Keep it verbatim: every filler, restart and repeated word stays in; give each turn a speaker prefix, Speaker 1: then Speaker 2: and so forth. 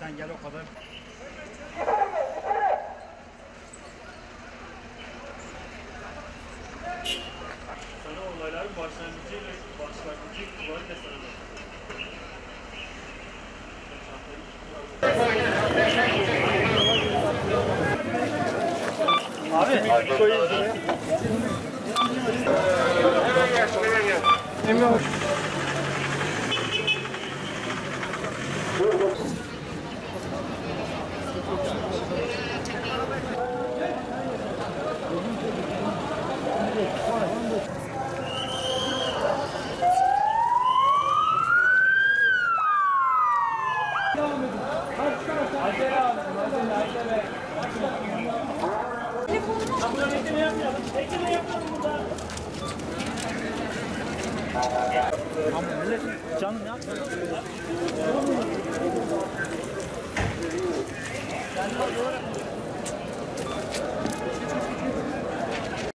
Speaker 1: sen gel o kadar.
Speaker 2: Sana olayların başlangıcıyla başlangıcı itibariyle sana da. Abi, abi koyayım şuraya. Emin ol. Bekleme yapmayalım. Bekleme yapmayalım burada. Ama millet canım ya. Sen de doğru.